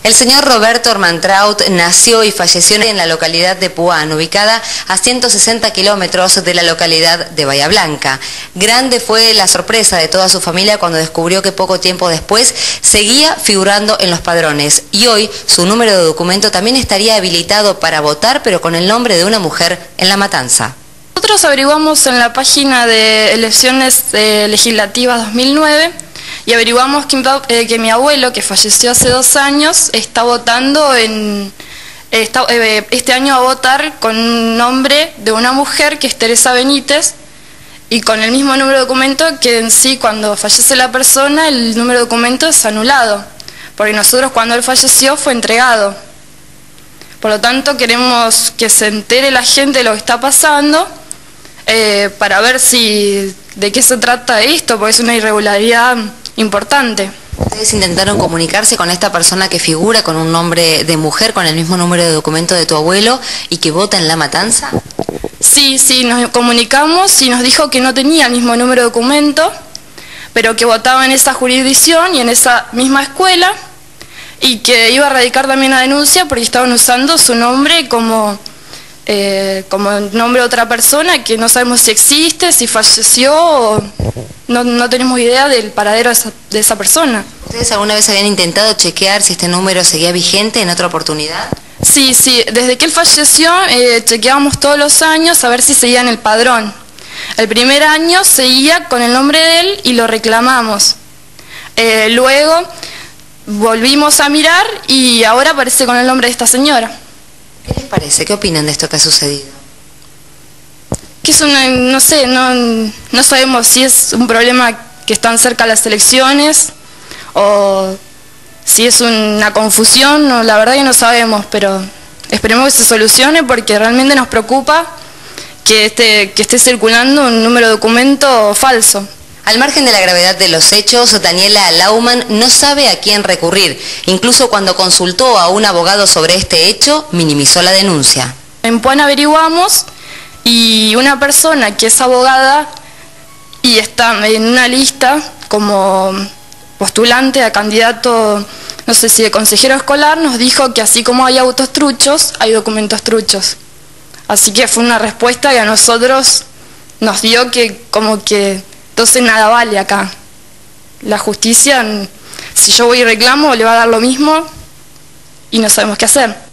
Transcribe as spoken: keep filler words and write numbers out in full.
El señor Roberto Ormantraut nació y falleció en la localidad de Puan, ubicada a ciento sesenta kilómetros de la localidad de Bahía Blanca. Grande fue la sorpresa de toda su familia cuando descubrió que poco tiempo después seguía figurando en los padrones y hoy su número de documento también estaría habilitado para votar, pero con el nombre de una mujer en La Matanza. Nosotros averiguamos en la página de elecciones eh, legislativas dos mil nueve y averiguamos que, eh, que mi abuelo, que falleció hace dos años, está votando en... Está, eh, este año va a votar con un nombre de una mujer que es Teresa Benítez y con el mismo número de documento que en sí cuando fallece la persona el número de documento es anulado, porque nosotros cuando él falleció fue entregado. Por lo tanto queremos que se entere la gente de lo que está pasando eh, para ver si de qué se trata esto, porque es una irregularidad importante. ¿Ustedes intentaron comunicarse con esta persona que figura con un nombre de mujer, con el mismo número de documento de tu abuelo y que vota en La Matanza? Sí, sí, nos comunicamos y nos dijo que no tenía el mismo número de documento, pero que votaba en esa jurisdicción y en esa misma escuela y que iba a radicar también la denuncia porque estaban usando su nombre como, eh, como nombre de otra persona que no sabemos si existe, si falleció o... No, no tenemos idea del paradero de esa, de esa persona. ¿Ustedes alguna vez habían intentado chequear si este número seguía vigente en otra oportunidad? Sí, sí. Desde que él falleció, eh, chequeábamos todos los años a ver si seguía en el padrón. El primer año seguía con el nombre de él y lo reclamamos. Eh, luego volvimos a mirar y ahora aparece con el nombre de esta señora. ¿Qué les parece? ¿Qué opinan de esto que ha sucedido? Que es una, no sé, no, no sabemos si es un problema que están cerca las elecciones o si es una confusión, no, la verdad que no sabemos, pero esperemos que se solucione porque realmente nos preocupa que esté, que esté circulando un número de documento falso. Al margen de la gravedad de los hechos, Daniela Lauman no sabe a quién recurrir. Incluso cuando consultó a un abogado sobre este hecho, minimizó la denuncia. En Puan averiguamos y una persona que es abogada y está en una lista como postulante a candidato, no sé si de consejero escolar, nos dijo que así como hay autos truchos, hay documentos truchos. Así que fue una respuesta que a nosotros nos dio que como que entonces nada vale acá. La justicia, si yo voy y reclamo, le va a dar lo mismo y no sabemos qué hacer.